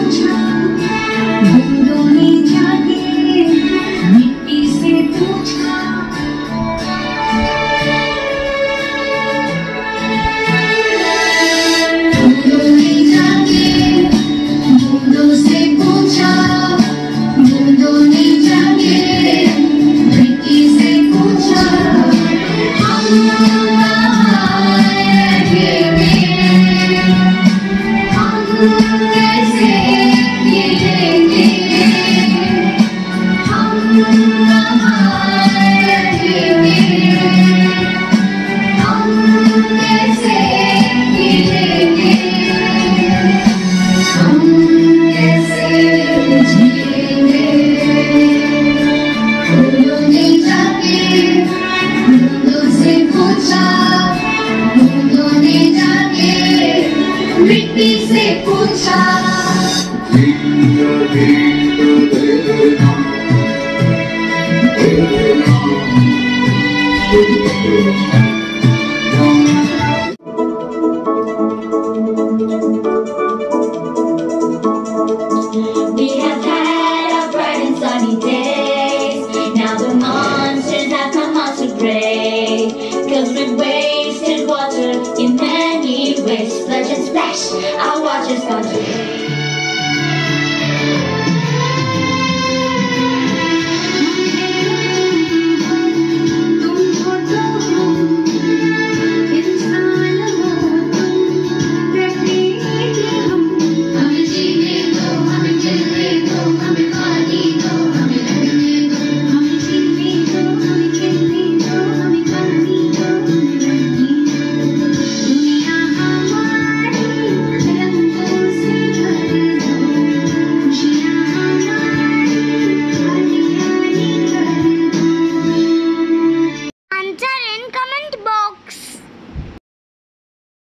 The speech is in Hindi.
पूछा, बूंदों ने जाके मिट्टी से पूछा। बूंदों ने जाके बूंदों से पूछा, बूंदों ने जाके मिट्टी से पूछा। हम कैसे मिलेंगे, हम रहेंगे, हम कैसे मिलेंगे, हम कैसे जिएंगे। फूलों ने जाके बूंदों से पूछा, बूंदों ने जाके मिट्टी से पूछा। We have had our bright and sunny days. Now the monsters have come out to play. 'Cause we've wasted water in many ways. Splash and splash, our water's gone